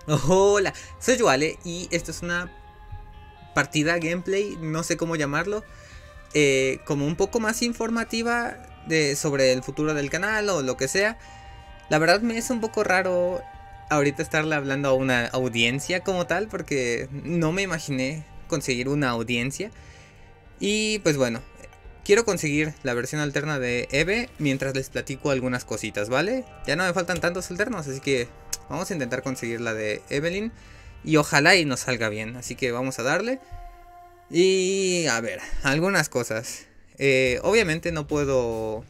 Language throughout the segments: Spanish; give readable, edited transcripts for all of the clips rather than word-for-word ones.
Hola, soy Joale y esto es una partida gameplay, no sé cómo llamarlo, como un poco más informativa sobre el futuro del canal o lo que sea. La verdad me es un poco raro ahorita estarle hablando a una audiencia como tal, porque no me imaginé conseguir una audiencia. Y pues bueno, quiero conseguir la versión alterna de Eve mientras les platico algunas cositas, ¿vale? Ya no me faltan tantos alternos, así que vamos a intentar conseguir la de Evelyn. Y ojalá y nos salga bien, así que vamos a darle. Y a ver, algunas cosas. Obviamente no puedo...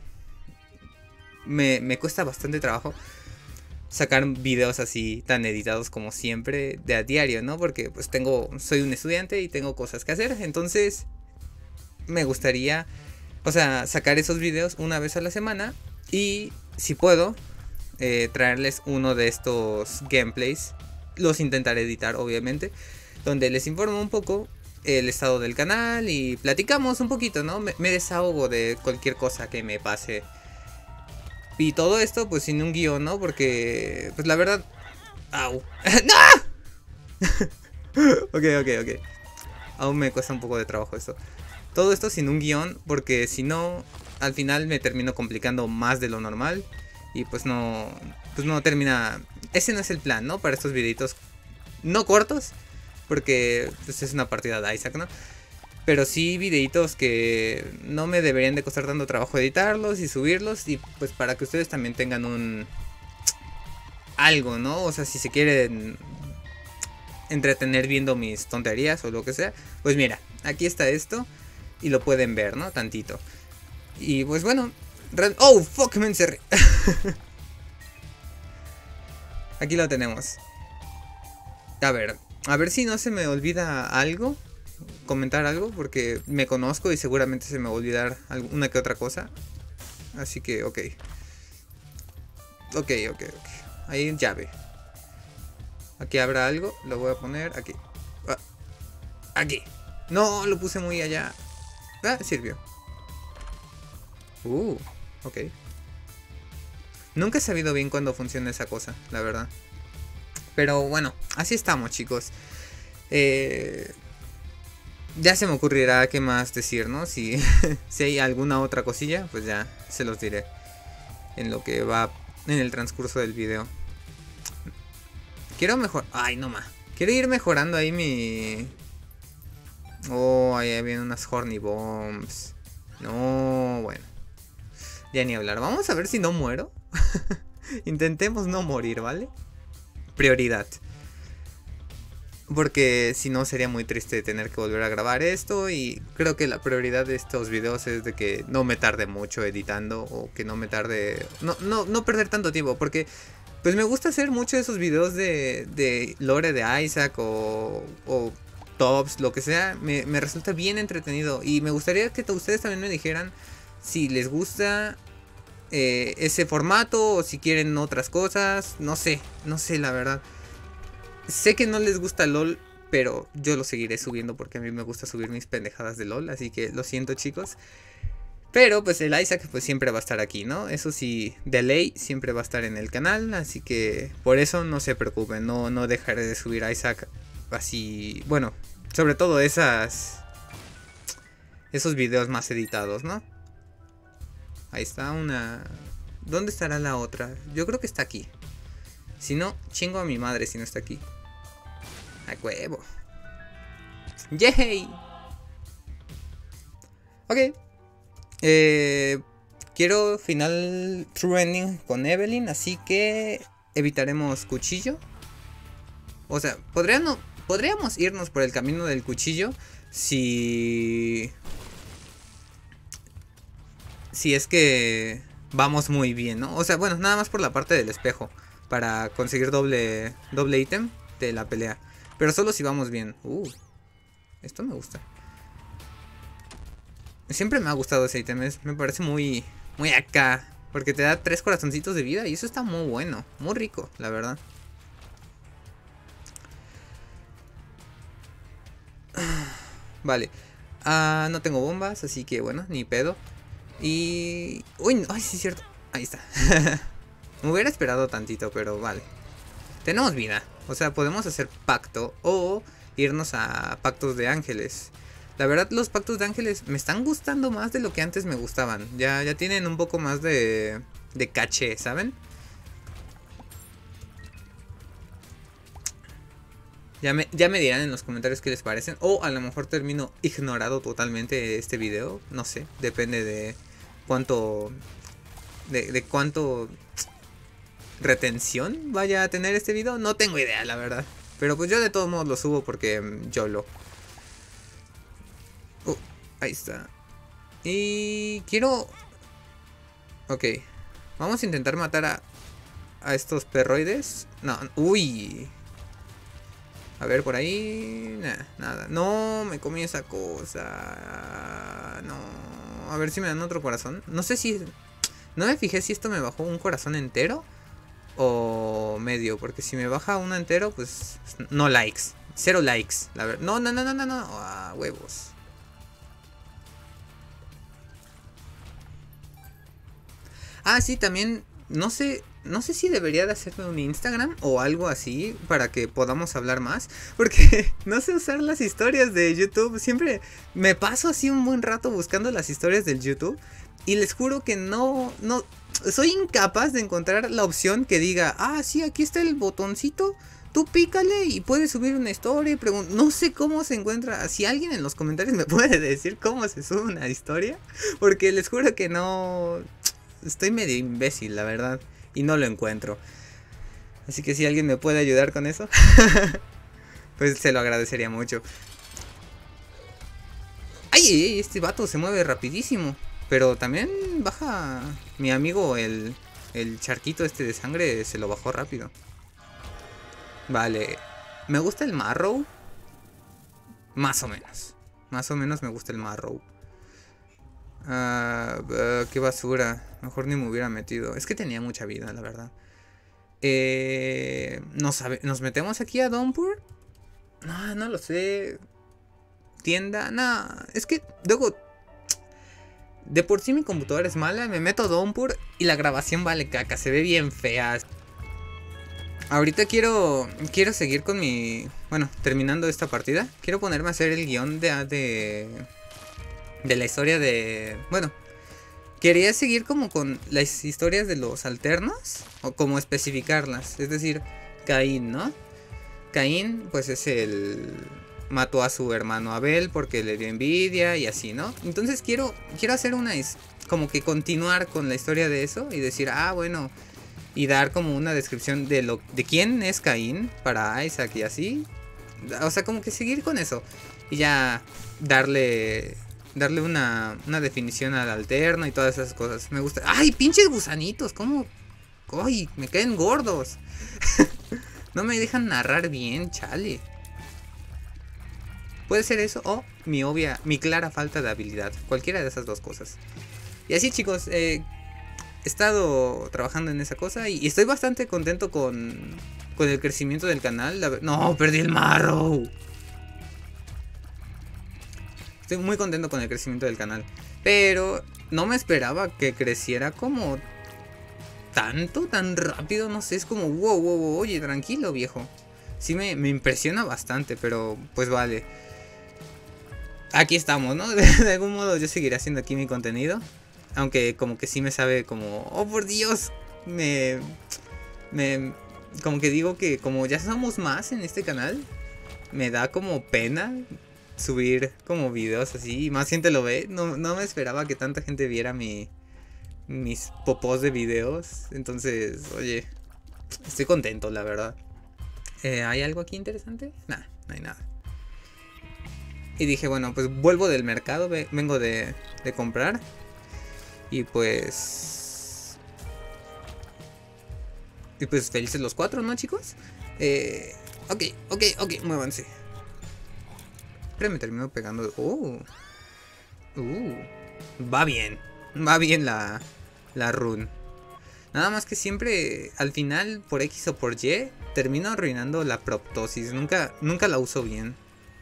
Me cuesta bastante trabajo sacar videos así tan editados como siempre de a diario, ¿no? Porque pues soy un estudiante y tengo cosas que hacer. Entonces me gustaría, o sea, sacar esos videos una vez a la semana. Y si puedo, traerles uno de estos gameplays. Los intentaré editar, obviamente, donde les informo un poco el estado del canal y platicamos un poquito, ¿no? Me desahogo de cualquier cosa que me pase. Y todo esto pues sin un guión, ¿no? Porque pues la verdad... ¡Au! ¡No! Ok. Aún me cuesta un poco de trabajo esto. Todo esto sin un guión, porque si no, al final me termino complicando más de lo normal. Y pues no termina... Ese no es el plan, ¿no? Para estos videitos no cortos, porque pues, es una partida de Isaac, ¿no? Pero sí videitos que no me deberían de costar tanto trabajo editarlos y subirlos. Y pues para que ustedes también tengan un... algo, ¿no? O sea, si se quieren entretener viendo mis tonterías o lo que sea, pues mira, aquí está esto y lo pueden ver, ¿no? Tantito. Y pues bueno, oh, fuck, me encerré. Aquí lo tenemos. A ver si no se me olvida algo, comentar algo, porque me conozco y seguramente se me va a olvidar alguna que otra cosa. Así que, ok. Ahí en llave. Aquí habrá algo, lo voy a poner aquí. Ah, aquí. No, lo puse muy allá. Ah, sirvió. Ok. Nunca he sabido bien cuándo funciona esa cosa, la verdad. Pero bueno, así estamos, chicos. Ya se me ocurrirá qué más decir, ¿no? Si, si hay alguna otra cosilla, pues ya se los diré en lo que va en el transcurso del video. Quiero mejorar... Ay, no más. Quiero ir mejorando ahí mi... Oh, ahí vienen unas Horny Bombs. No, bueno. Ya ni hablar. Vamos a ver si no muero. Intentemos no morir, ¿vale? Prioridad. Porque si no sería muy triste tener que volver a grabar esto. Y creo que la prioridad de estos videos es de que no me tarde mucho editando. O que no me tarde... No perder tanto tiempo. Porque pues me gusta hacer mucho esos videos de lore de Isaac o tops, lo que sea. Me resulta bien entretenido. Y me gustaría que ustedes también me dijeran si les gusta ese formato o si quieren otras cosas. No sé la verdad. Sé que no les gusta LOL, pero yo lo seguiré subiendo porque a mí me gusta subir mis pendejadas de LOL. Así que lo siento, chicos. Pero pues el Isaac pues siempre va a estar aquí, ¿no? Eso sí, de ley siempre va a estar en el canal. Así que por eso no se preocupen. No dejaré de subir a Isaac así. Bueno, sobre todo esos videos más editados, ¿no? Ahí está una... ¿Dónde estará la otra? Yo creo que está aquí. Si no, chingo a mi madre si no está aquí. A huevo. ¡Yay! Ok. Quiero final true ending con Evelyn, así que evitaremos cuchillo. O sea, podríamos irnos por el camino del cuchillo si es que vamos muy bien, ¿no? O sea, bueno, nada más por la parte del espejo para conseguir doble ítem de la pelea. Pero solo si vamos bien. Esto me gusta. Siempre me ha gustado ese ítem. Me parece muy acá. Porque te da 3 corazoncitos de vida. Y eso está muy bueno. Muy rico, la verdad. Vale. No tengo bombas. Así que bueno, ni pedo. Y... Uy, ay, sí es cierto. Ahí está. Me hubiera esperado tantito, pero vale. Tenemos vida. O sea, podemos hacer pacto o irnos a pactos de ángeles. La verdad, los pactos de ángeles me están gustando más de lo que antes me gustaban. Ya tienen un poco más de caché, ¿saben? Ya me dirán en los comentarios qué les parecen. O a lo mejor termino ignorado totalmente este video. No sé, depende de cuánto... De cuánto retención vaya a tener este video. No tengo idea, la verdad. Pero pues yo de todos modos lo subo porque yo lo... ahí está. Y quiero... Ok. Vamos a intentar matar a estos perroides. No, uy. A ver, por ahí... nada. No, me comí esa cosa. No. A ver si me dan otro corazón. No sé si... No me fijé si esto me bajó un corazón entero o medio. Porque si me baja uno entero, pues... No likes. 0 likes. La verdad. No. Ah, huevos. Ah, sí, también... No sé si debería de hacerme un Instagram o algo así para que podamos hablar más. Porque no sé usar las historias de YouTube. Siempre me paso así un buen rato buscando las historias del YouTube. Y les juro que no soy incapaz de encontrar la opción que diga, ah, sí, aquí está el botoncito. Tú pícale y puedes subir una historia. No sé cómo se encuentra. Si alguien en los comentarios me puede decir cómo se sube una historia. Porque les juro que no... Estoy medio imbécil, la verdad. Y no lo encuentro. Así que si alguien me puede ayudar con eso, pues se lo agradecería mucho. ¡Ay! Este vato se mueve rapidísimo. Pero también baja... Mi amigo, el charquito este de sangre, se lo bajó rápido. Vale. Me gusta el Marrow. Más o menos. Más o menos me gusta el Marrow. Qué basura. Mejor ni me hubiera metido. Es que tenía mucha vida, la verdad. ¿Nos metemos aquí a Downpour? No lo sé. Tienda. No. Es que luego... De por sí mi computadora es mala. Me meto a Downpour y la grabación vale caca. Se ve bien fea. Ahorita quiero seguir con mi... Bueno, terminando esta partida. Quiero ponerme a hacer el guión de la historia de... Bueno, quería seguir como con las historias de los alternos. O como especificarlas. Es decir, Caín, ¿no? Caín, pues es el... Mató a su hermano Abel porque le dio envidia y así, ¿no? Entonces quiero hacer una... Como que continuar con la historia de eso. Y decir, ah, bueno... Y dar como una descripción de quién es Caín para Isaac y así. O sea, como que seguir con eso. Y ya darle una definición al alterno y todas esas cosas. Me gusta. ¡Ay, pinches gusanitos! ¿Cómo? ¡Ay, me caen gordos! No me dejan narrar bien, chale. Puede ser eso o mi clara falta de habilidad. Cualquiera de esas dos cosas. Y así, chicos, he estado trabajando en esa cosa y estoy bastante contento con el crecimiento del canal. No, perdí el Marrow. Estoy muy contento con el crecimiento del canal. Pero no me esperaba que creciera como tan rápido. No sé, es como wow, oye, tranquilo, viejo. Sí me impresiona bastante, pero pues vale. Aquí estamos, ¿no? De algún modo yo seguiré haciendo aquí mi contenido. Aunque como que sí me sabe como... Oh, por Dios. Como que digo que como ya somos más en este canal, me da como pena subir como videos así. Y más gente lo ve. No me esperaba que tanta gente viera mis popós de videos. Entonces, oye, estoy contento, la verdad. ¿Hay algo aquí interesante? Nah, no hay nada. Y dije, bueno, pues vuelvo del mercado. Vengo de comprar. Y pues felices los cuatro, ¿no, chicos? Ok, muévanse. Pero me terminó pegando. Va bien la run. Nada más que siempre al final, por X o por Y, termino arruinando la proptosis. Nunca la uso bien.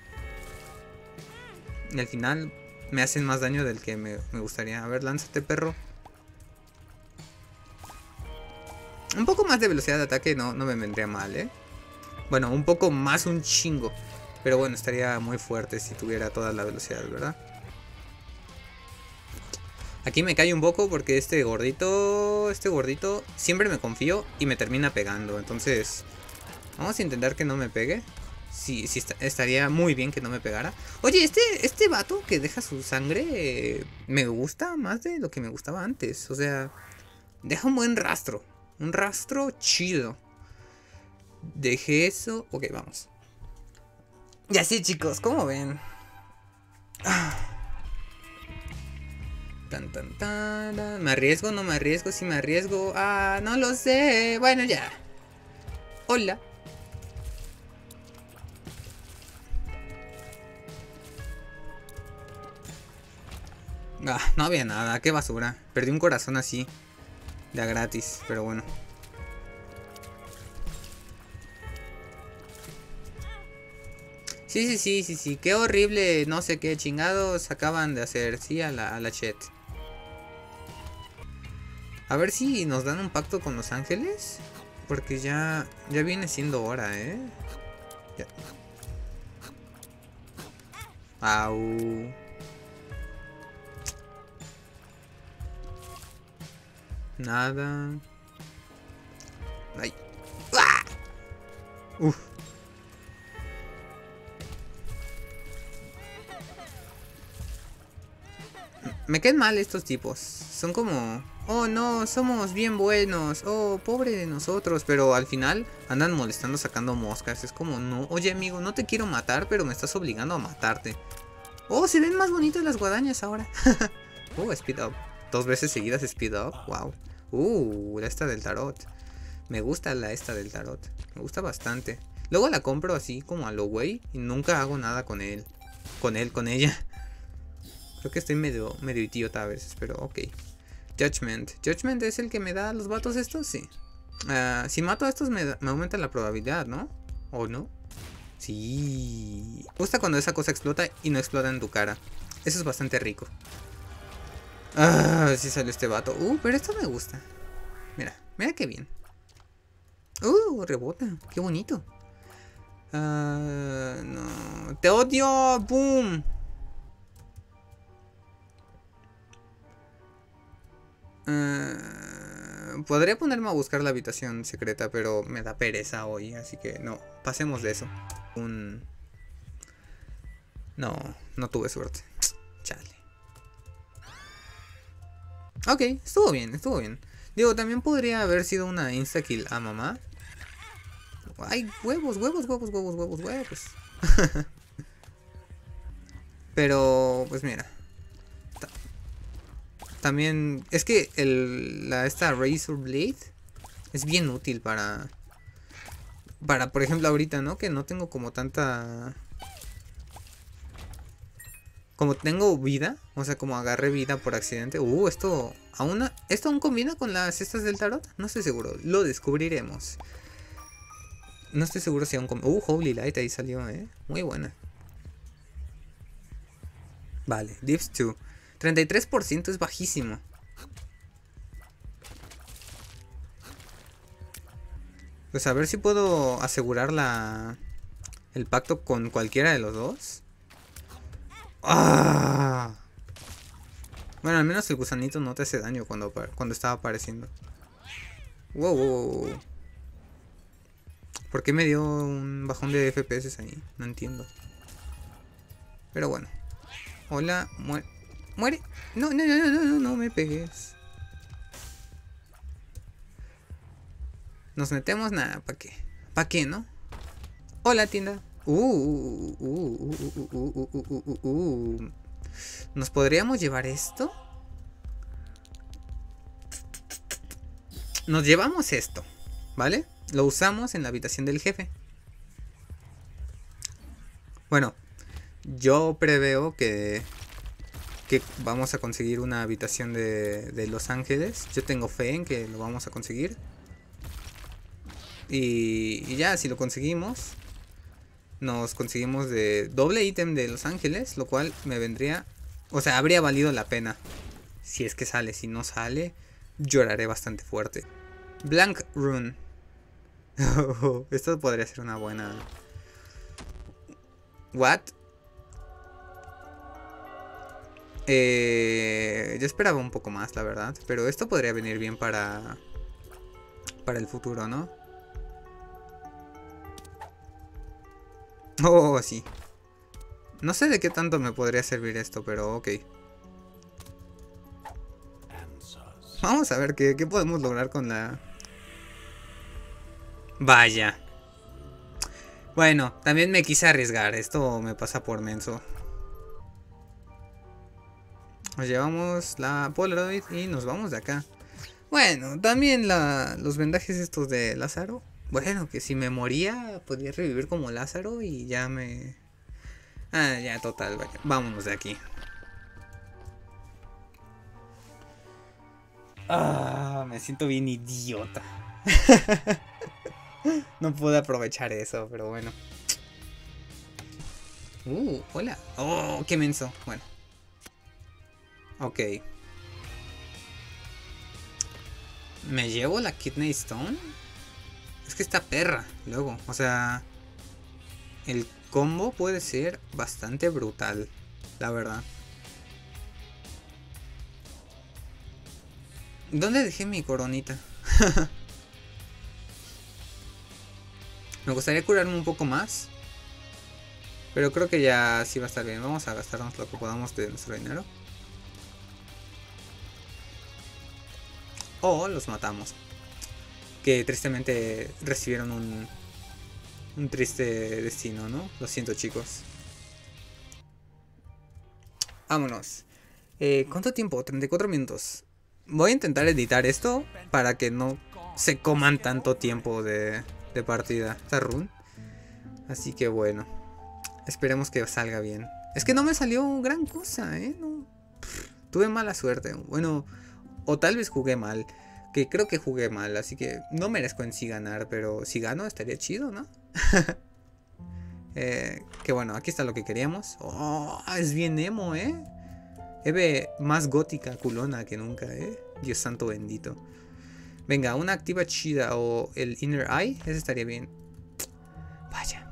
Y al final me hacen más daño del que me gustaría. A ver, lánzate, perro. Un poco más de velocidad de ataque no me vendría mal, ¿eh? Bueno, un poco más, un chingo. Pero bueno, estaría muy fuerte si tuviera toda la velocidad, ¿verdad? Aquí me cae un poco porque este gordito siempre me confío y me termina pegando. Entonces, vamos a intentar que no me pegue. Sí, estaría muy bien que no me pegara. Oye, este vato que deja su sangre me gusta más de lo que me gustaba antes. O sea, deja un buen rastro. Un rastro chido. Dejé eso. Ok, vamos. Y así, chicos, ¿cómo ven? Tan, tan, tan. ¿Me arriesgo? ¿No me arriesgo? Si me arriesgo. Ah, no lo sé. Bueno, ya. Hola. Ah, no había nada. Qué basura. Perdí un corazón así. De a gratis. Pero bueno. Sí. Qué horrible. No sé qué chingados acaban de hacer. Sí, a la chat. A ver si nos dan un pacto con los ángeles. Porque ya viene siendo hora, ¿eh? Ya. Au. Nada. Ay. ¡Ah! Uf. Me caen mal estos tipos. Son como... Oh no, somos bien buenos. Oh, pobre de nosotros. Pero al final andan molestando sacando moscas. Es como, no, oye amigo, no te quiero matar, pero me estás obligando a matarte. Oh, se ven más bonitas las guadañas ahora. Speed up. 2 veces seguidas speed up. Wow. La esta del tarot. Me gusta la esta del tarot. Me gusta bastante. Luego la compro así como a lo güey. Y nunca hago nada con él. Con ella. Creo que estoy medio idiota a veces, pero ok. Judgment. Judgment es el que me da los vatos estos, sí. Si mato a estos me aumenta la probabilidad, ¿no? ¿O no? Sí. Me gusta cuando esa cosa explota y no explota en tu cara. Eso es bastante rico. Sí salió este vato. Pero esto me gusta. Mira qué bien. Rebota. Qué bonito. No. Te odio. Boom. Podría ponerme a buscar la habitación secreta, pero me da pereza hoy, así que no, pasemos de eso. No tuve suerte. Chale. Ok, estuvo bien. Digo, también podría haber sido una insta-kill a mamá. Ay, huevos. Pero, pues mira. También, es que esta Razor Blade es bien útil para, por ejemplo, ahorita, ¿no? Que no tengo como tanta... Como tengo vida, o sea, como agarré vida por accidente. ¿Esto aún combina con las cestas del tarot? No estoy seguro, lo descubriremos. No estoy seguro si aún combina. Holy Light, ahí salió, muy buena. Vale, Dips 2. 33% es bajísimo. Pues a ver si puedo asegurar el pacto con cualquiera de los dos. Bueno, al menos el gusanito no te hace daño cuando estaba apareciendo. Wow. ¿Por qué me dio un bajón de FPS ahí? No entiendo. Pero bueno. Hola, muere. No me pegues. Nos metemos nada, ¿para qué? ¿Para qué, no? Hola, tienda. ¿Nos podríamos llevar esto? Nos llevamos esto, ¿vale? Lo usamos en la habitación del jefe. Bueno, yo preveo que vamos a conseguir una habitación de Los Ángeles. Yo tengo fe en que lo vamos a conseguir. Y ya, si lo conseguimos, nos conseguimos de doble ítem de Los Ángeles, lo cual me vendría... O sea, habría valido la pena. Si es que sale, si no sale, lloraré bastante fuerte. Blank Rune. Esto podría ser una buena... ¿What? Yo esperaba un poco más, la verdad. Pero esto podría venir bien para el futuro, ¿no? Oh, sí. No sé de qué tanto me podría servir esto, pero ok. Vamos a ver qué podemos lograr con la... Vaya. Bueno, también me quise arriesgar. Esto me pasa por menso. Nos llevamos la Polaroid y nos vamos de acá. Bueno, también los vendajes estos de Lázaro. Bueno, que si me moría podría revivir como Lázaro y ya me... Ah, ya, total, vaya. Vámonos de aquí. Ah, me siento bien idiota. No pude aprovechar eso, pero bueno. Hola. Oh, qué menso. Bueno. Ok. ¿Me llevo la Kidney Stone? Es que esta perra, luego, o sea... El combo puede ser bastante brutal, la verdad. ¿Dónde dejé mi coronita? Me gustaría curarme un poco más. Pero creo que ya sí va a estar bien. Vamos a gastarnos lo que podamos de nuestro dinero. O los matamos. Que tristemente recibieron un triste destino, ¿no? Lo siento, chicos. Vámonos. ¿Cuánto tiempo? 34 minutos. Voy a intentar editar esto para que no se coman tanto tiempo de partida. Esta run. Así que bueno. Esperemos que salga bien. Es que no me salió gran cosa, ¿eh? No. Tuve mala suerte. Bueno, o tal vez jugué mal. Que creo que jugué mal, así que no merezco en sí ganar. Pero si gano estaría chido, ¿no? Que bueno, aquí está lo que queríamos. Oh, es bien emo, ¿eh? Eve más gótica culona que nunca, ¿eh? Dios santo bendito. Venga, una activa chida o el Inner Eye. Ese estaría bien. Vaya.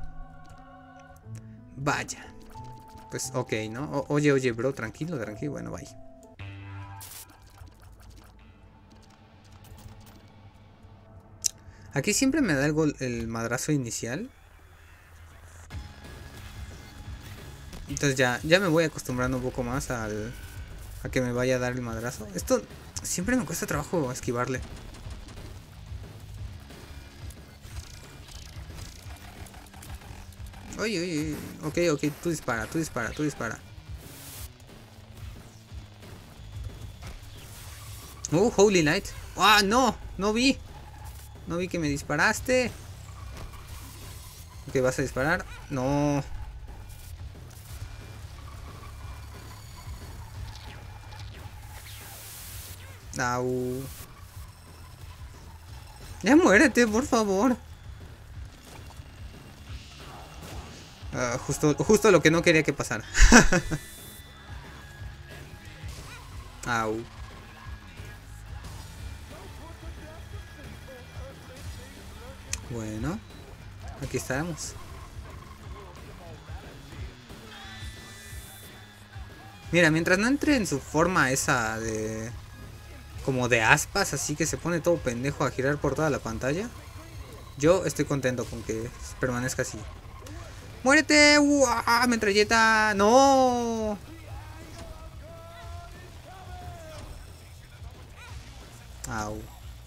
Vaya. Pues ok, ¿no? Oye, bro, tranquilo. Bueno, bye. Aquí siempre me da el madrazo inicial. Entonces ya me voy acostumbrando un poco más a que me vaya a dar el madrazo. Esto siempre me cuesta trabajo esquivarle. Oye. Ok, tú dispara. Holy Light. Ah, no vi. No vi que me disparaste. Ok, vas a disparar. No. Au. Ya muérete, por favor. Justo lo que no quería que pasara. Au. Bueno, aquí estamos. Mira, mientras no entre en su forma esa de... como de aspas, así que se pone todo pendejo a girar por toda la pantalla. Yo estoy contento con que permanezca así. ¡Muérete! ¡Uah! ¡Metralleta! ¡No! Au.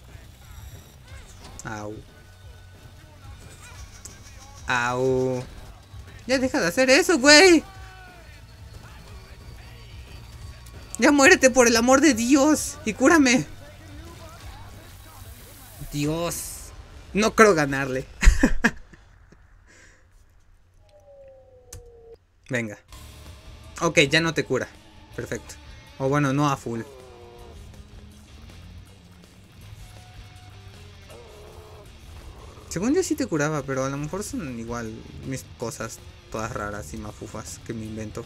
Ya deja de hacer eso, güey. Ya muérete por el amor de Dios. Y cúrame. Dios. No creo ganarle. Venga. Ok, ya no te cura. Perfecto. O bueno, no a full. Según yo sí te curaba, pero a lo mejor son igual mis cosas todas raras y mafufas que me invento.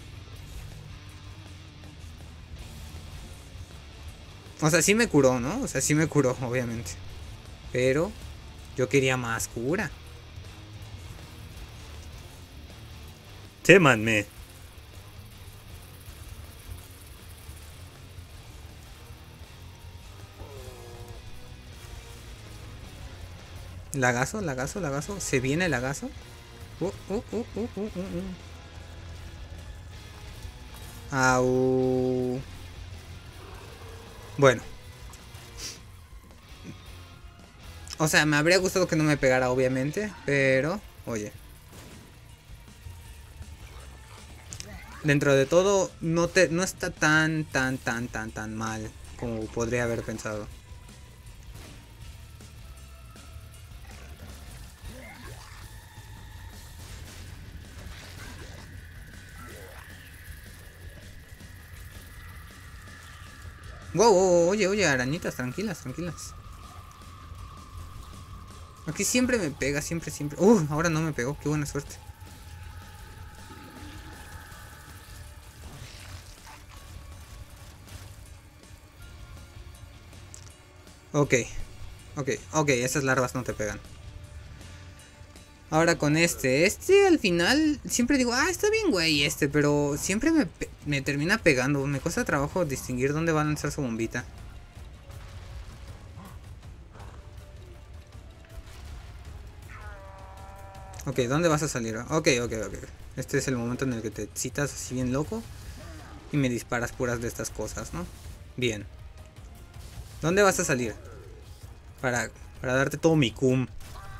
O sea, sí me curó, ¿no? O sea, sí me curó, obviamente. Pero Yo quería más cura. Témanme. Lagazo, lagazo, lagazo. Se viene el lagazo. Au. Bueno. O sea, me habría gustado que no me pegara, obviamente. Pero, oye. Dentro de todo, no está tan mal como podría haber pensado. Wow, wow, oye, arañitas, tranquilas, tranquilas. Aquí siempre me pega, siempre. Ahora no me pegó, qué buena suerte. Ok, esas larvas no te pegan. Ahora con este al final siempre digo, está bien güey pero siempre me termina pegando. Me cuesta trabajo distinguir dónde va a lanzar su bombita. Ok, ¿dónde vas a salir? Ok. Este es el momento en el que te citas así bien loco y me disparas puras de estas cosas, ¿no? Bien. ¿Dónde vas a salir? Para darte todo mi cum.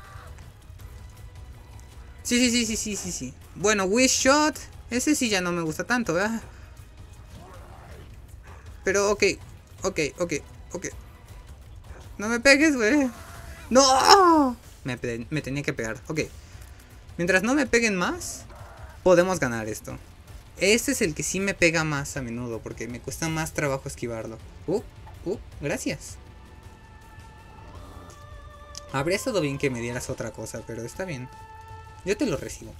Sí. Bueno, Wish Shot. Ese sí ya no me gusta tanto, ¿verdad? Pero ok. No me pegues, güey. ¡No! Me tenía que pegar. Ok. Mientras no me peguen más, podemos ganar esto. Este es el que sí me pega más a menudo, porque me cuesta más trabajo esquivarlo. Gracias. Habría estado bien que me dieras otra cosa, pero está bien. Yo te lo recibo.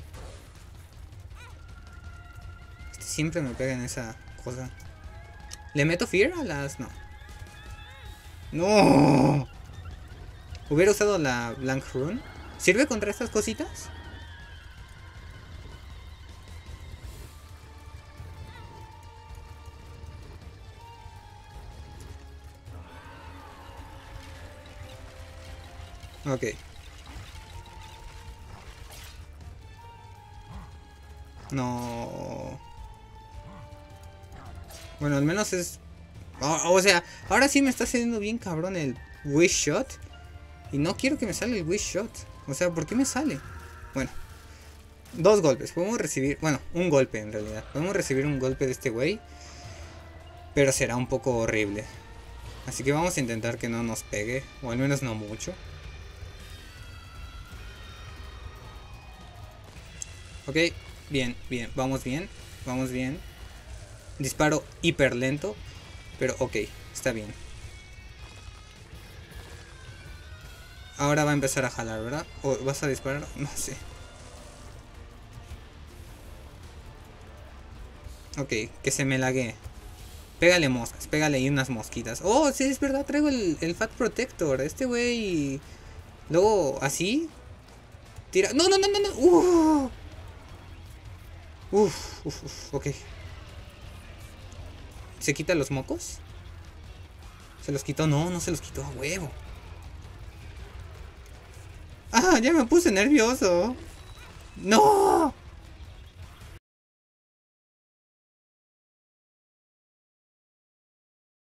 Este siempre me pega en esa cosa. ¿Le meto Fear a las...? No. ¡No! Hubiera usado la Blank Rune. ¿Sirve contra estas cositas? Ok. No. Bueno, al menos es... O sea, ahora sí me está haciendo bien cabrón el Wish Shot. Y no quiero que me salga el Wish Shot. O sea, ¿por qué me sale? Bueno. 2 golpes. Podemos recibir... Bueno, un golpe en realidad. Podemos recibir un golpe de este güey. Pero será un poco horrible. Así que vamos a intentar que no nos pegue. O al menos no mucho. Ok. Bien. Vamos bien. Disparo hiper lento. Pero ok. Está bien. Ahora va a empezar a jalar, ¿verdad? ¿O vas a disparar? No sé. Ok, que se me lague. Pégale moscas, pégale ahí unas mosquitas. Oh, sí, es verdad, traigo el Fat Protector. Este güey... Luego, así... Tira... ¡No! Ok. ¿Se quita los mocos? ¿Se los quitó? No se los quitó a huevo. ¡Ah! Ya me puse nervioso. ¡No!